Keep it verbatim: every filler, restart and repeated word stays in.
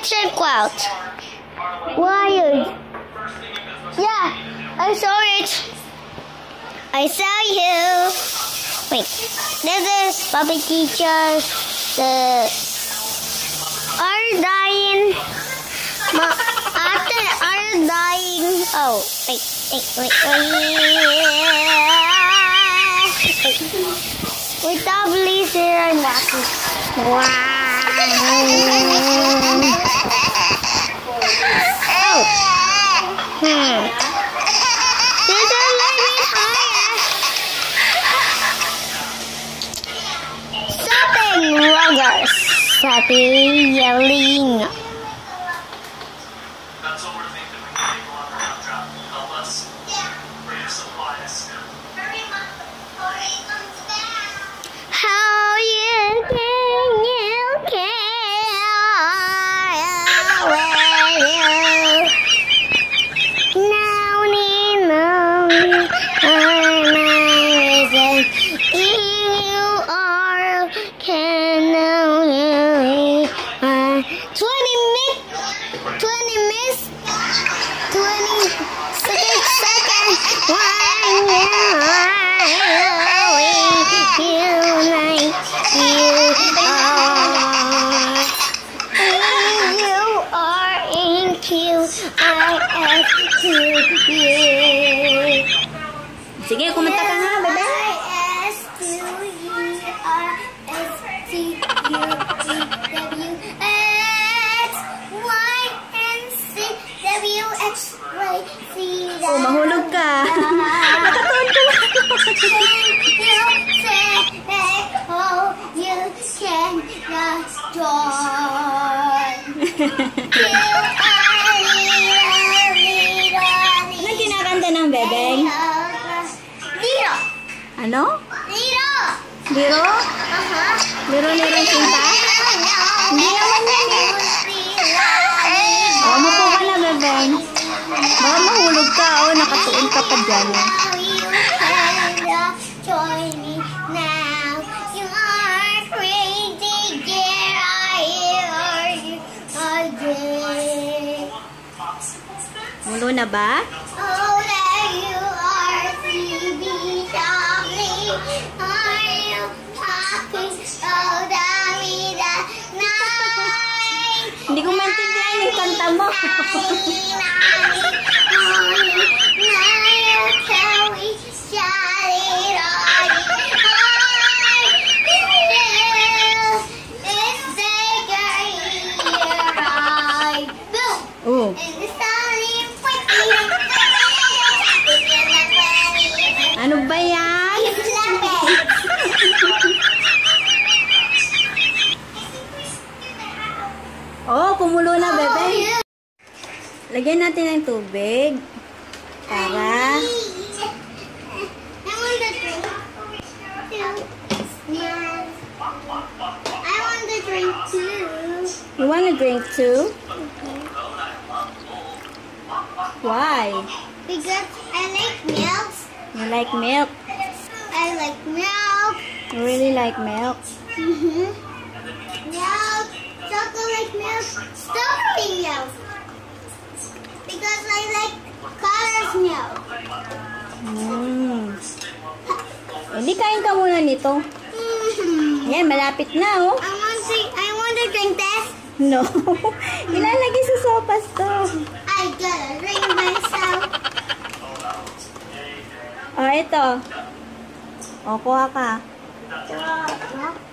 check out. Wired. Yeah, I saw it. I saw you. Wait, this is public teachers. The are dying. Ma after are dying. Oh, wait, wait, wait, wait. Wait, please, here I'm watching. Wow. Oh. Hmm. This is a little bit higher. Stopping roggers. Stopping yelling. That's what we're thinking. We can make a lot of drop. Help us. Bring your supplies. How you can you care when you now need know I'm amazing. You are can know you are twenty minutes twenty minutes twenty six seconds when you are Sige, kumanta ka nga, bebe. S T U R S T U V W X Y and Z W X Y Z. Oh, mahulog ka. Nakatuon ka. You say, oh, you can not join. You are little, little, Ano kinakanta ng bebeng? Liro. Ano? Liro. Liro? Uh-huh. Liro-liro sinta? Hindi naman yan eh. Oh, mapo ka na, bebeng. Baka mahulog ka, oh. Nakatuon ka pa dyan. You can join me now. You are crazy, yeah, I hear you again. Mulo na ba? Oh, there you are, C B Charlie. Are you talking so dummy that night? Hindi ko maintindihan yung kanta mo. Oh. Ano ba yan? Oh, kumulo na, bebe. Lagyan natin ng tubig. Para. I want the drink too. You want a drink too? Why? Because I like milk. You like milk? I like milk. You really like milk? Mm-hmm. Milk, chocolate milk, strawberry milk. Because I like colors milk. Mm. Hindi, kain ka muna nito. Mm-hmm. Yan, malapit na, oh. I want to, I want to drink this. No. Ilalagay sa sopas to. I gotta drink myself. Oh, ito. O, kuha ka. Wow.